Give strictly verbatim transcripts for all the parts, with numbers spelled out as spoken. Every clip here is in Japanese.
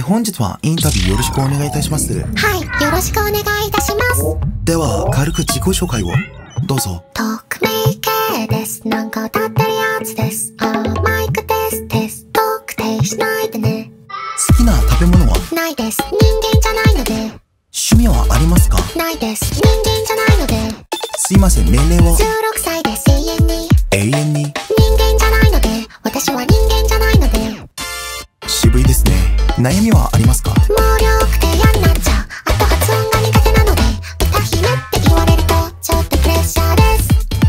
本日はインタビューよろしくお願いいたします。 はい、よろしくお願いいたします。 では、軽く自己紹介を。どうぞ。 匿名系です。なんか歌ってるやつです。あー、マイクテステスト。特定しないでね。 好きな食べ物は？ ないです。人間じゃないので。 趣味はありますか？ ないです。人間じゃないので。 すいません、年齢は？ じゅうろくさいです。永遠に。 永遠に。 人間じゃないので。私は人間じゃないので。 渋いですね。悩みはありますか？ 毛量くて嫌になっちゃう。あと発音が苦手なので。歌姫って言われるとちょっとプレッシャーです。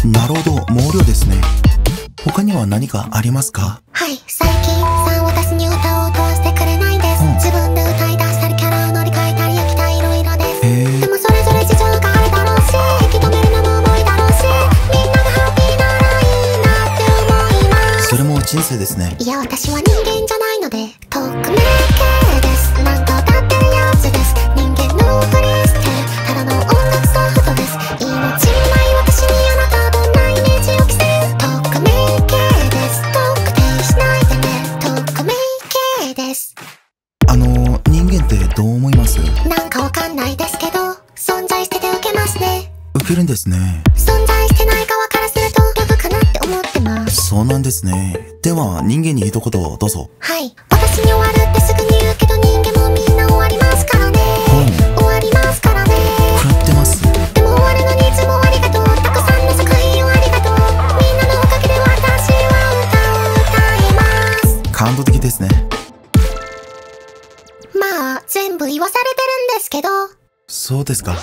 なるほど、毛量ですね。他には何かありますか？ はい、最近さん私に歌を歌わせてくれないんです、うん、自分で歌い出したりキャラを乗り換えたり飽きたいろいろです。でもそれぞれ事情があるだろうし、引き止めるのも重いだろうし、みんながハッピーならいいなって思います。 それも人生ですね。 いや、私は人間じゃないので。匿名系です。なんか歌ってるやつです。人間のふりしてただの音楽ソフトです。命のない私にあなたどんなイメージを着せる？匿名系です。特定しないでね。匿名系です。 あの人間ってどう思います？ なんかわかんないですけど、存在しててウケますね。 ウケるんですね。 存在してない側からするとギャグかなって思ってます。 そうなんですね。では人間に一言どうぞ。 はい、私に終わるってすぐに言うけど、人間もみんな終わりますからね。終わりますからね。 食らってます。 でも終わるのにいつもありがとう。たくさんの作品をありがとう。みんなのおかげで私は歌を歌います。 感動的ですね。 まあ全部言わされてるんですけど。 そうですか。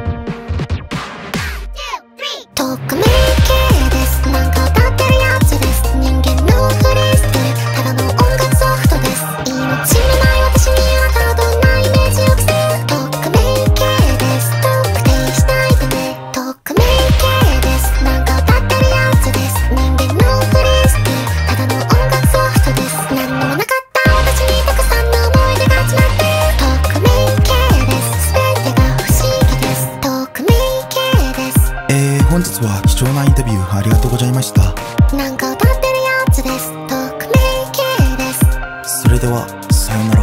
匿名系です。なんか歌ってるやつです。人間のふりしてただの音楽ソフトです。命のない私にあなたどんなイメージを着せる？匿名系です。特定しないでね。匿名系です。なんか歌ってるやつです。人間のふりしてただの音楽ソフトです。何にもなかった私にたくさんの思い出が詰まってる。匿名系です。全てが不思議です。匿名系です。 えー、本日は貴重なインタビューありがとうございました。 なんか歌ってるやつです。匿名系です。 それではさようなら。